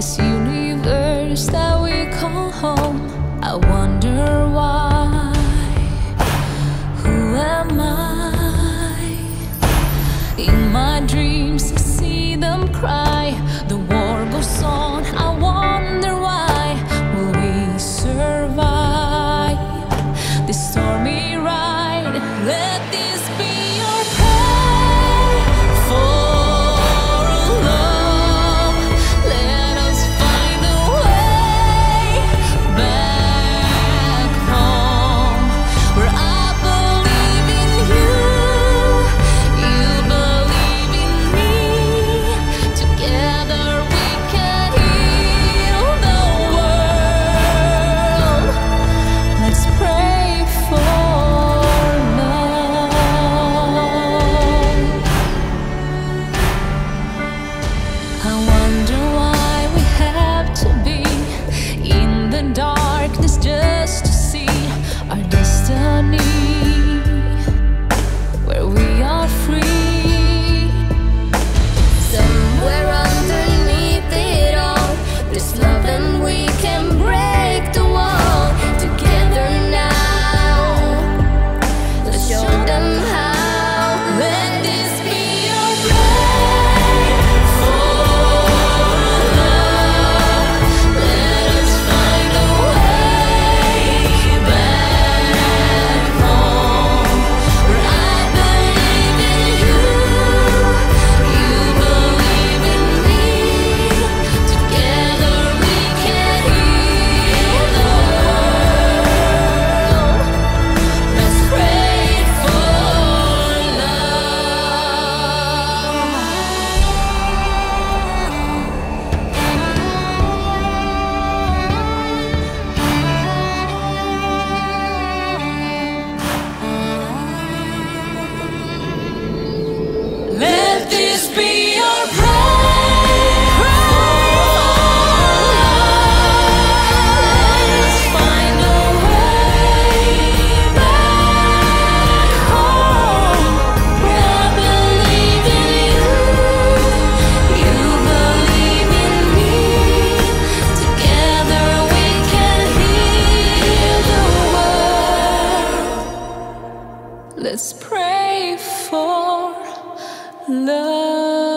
this universe that we call home. I wonder why. Who am I? In my dreams I see them cry. The war goes on, I wonder why. Will we survive this stormy ride? Let this be your prayer for love. Let us find a way back home, where I believe in you, you believe in me. Together we can heal the world. Let's pray for love. I wonder why we have to be in the darkness just to see our destiny, where we are free. Somewhere underneath it all, there's love and we can break the wall. Together now, let's show them how. Let this be your prayer for love. Let us find a way back home, where I believe in you, you believe in me. Together we can heal the world. Let's pray for love. Let this be your prayer. Let's find a way back home, where I believe in you, you believe in me. Together we can heal the world. Let's pray for love.